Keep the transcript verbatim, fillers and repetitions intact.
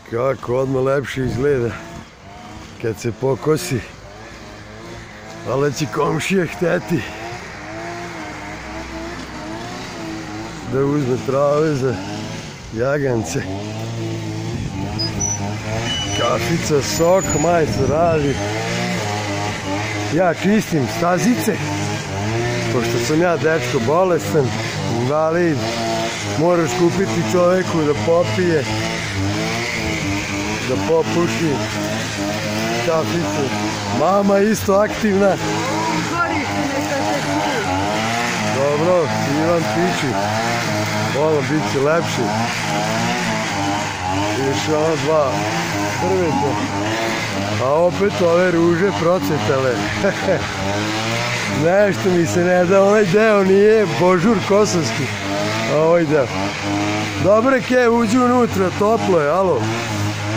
Kako odmah lepše izgleda kad se pokosi. Ali će komšija hteti da uzme trave za jagance. Kafica, sok, majstor radi. Ja čistim stazice, pošto sam ja dečko bolestan, invalid, moraš kupiti čoveku da popije, da popuši kaficu. Mama isto aktivna. Dobro, Ivan piči. Ovo bit će lepši. Još ova dva drveta. A opet ove ruže procvetale. Nešto mi se ne da, onaj deo nije božur kosovski. A ovaj deo. Dobre ke, uđi unutra, toplo je, alo.